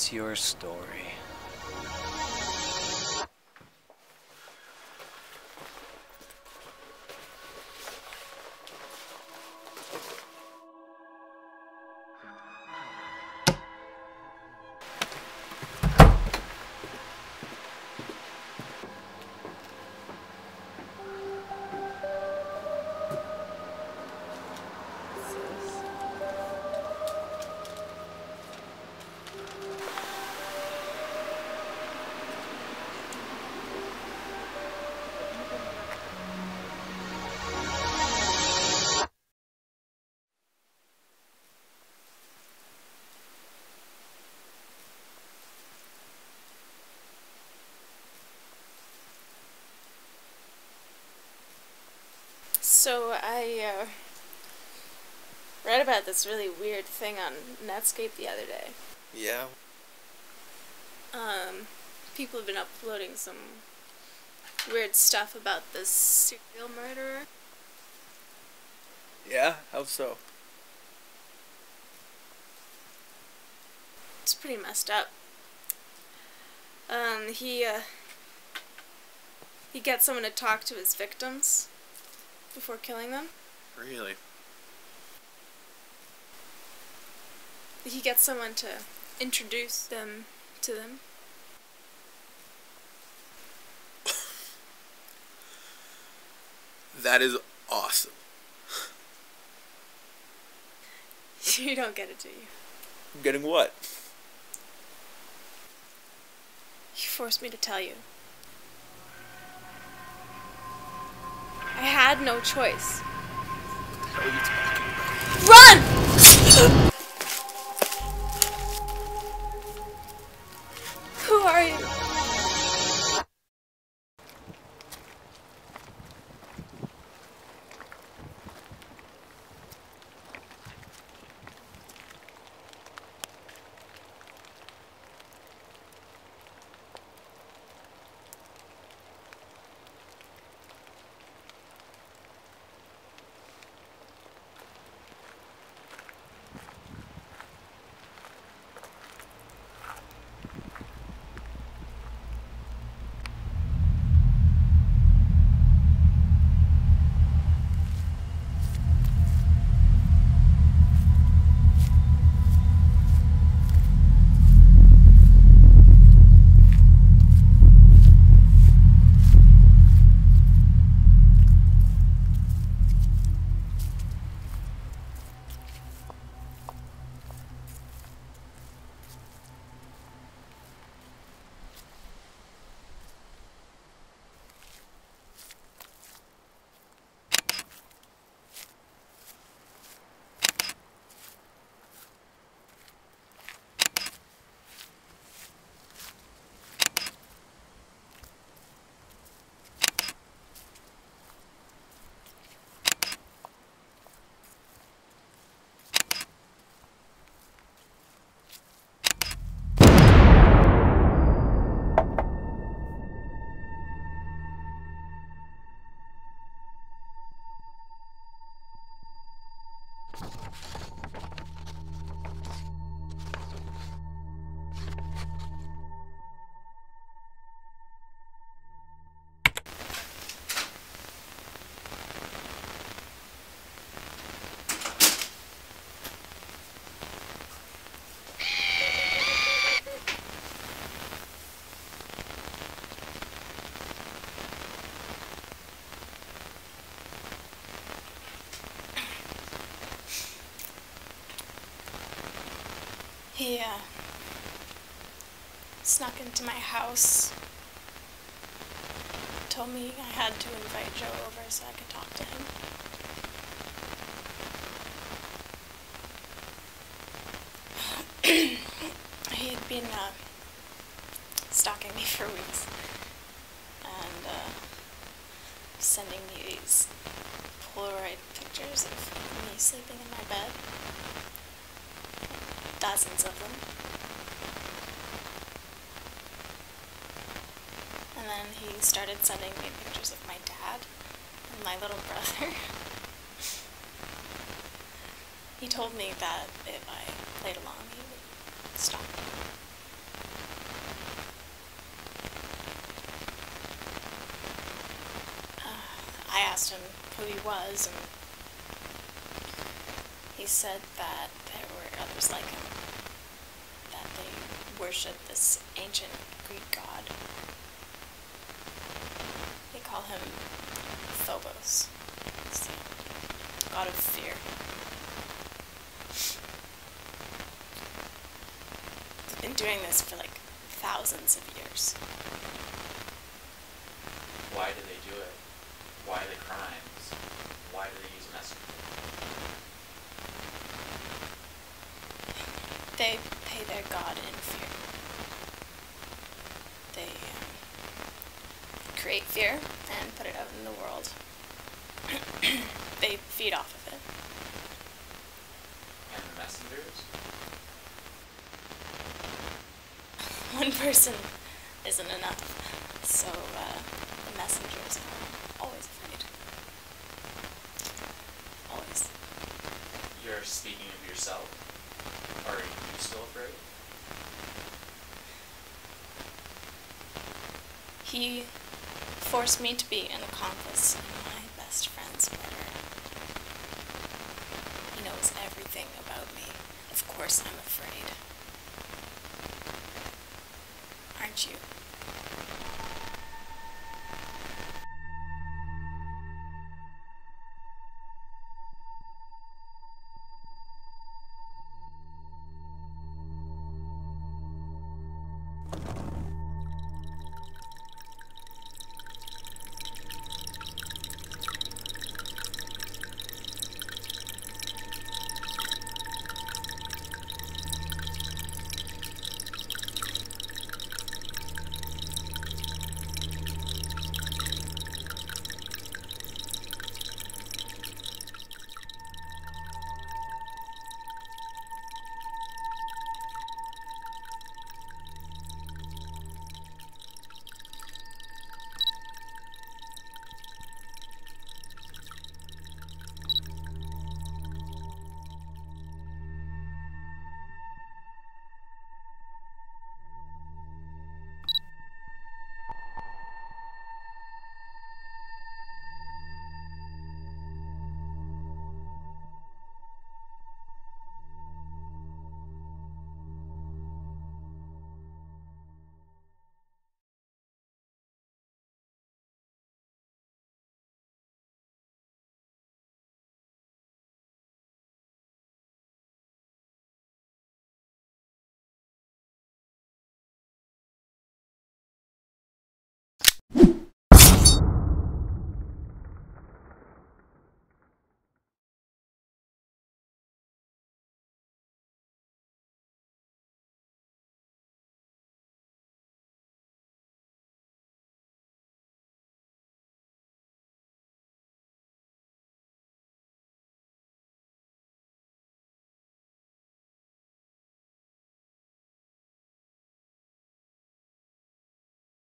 What's your story? So I read about this really weird thing on Netscape the other day. Yeah? People have been uploading some weird stuff about this serial murderer. Yeah? How so? It's pretty messed up. He gets someone to talk to his victims before killing them. Really? He gets someone to introduce them to them. That is awesome. You don't get it, do you? Getting what? You forced me to tell you. I had no choice. What the hell are you talking about? Run! Who are you? He, snuck into my house, told me I had to invite Joe over so I could talk to him. He had been, stalking me for weeks, and, sending me these Polaroid pictures of me sleeping in my bed. Dozens of them. And then he started sending me pictures of my dad and my little brother. He told me that if I played along, he would stop. I asked him who he was, and he said that there were others like him, that they worship this ancient Greek god. They call him Phobos. It's the god of fear. They've been doing this for like thousands of years. Why do they do it? Why the crimes? Why do they use messengers? They pay their god in fear. They create fear and put it out in the world. They feed off of it. And the messengers? One person isn't enough, so the messengers are always afraid. Always. You're speaking of yourself? Are you still afraid? He forced me to be an accomplice in my best friend's murder. He knows everything about me. Of course I'm afraid. Aren't you?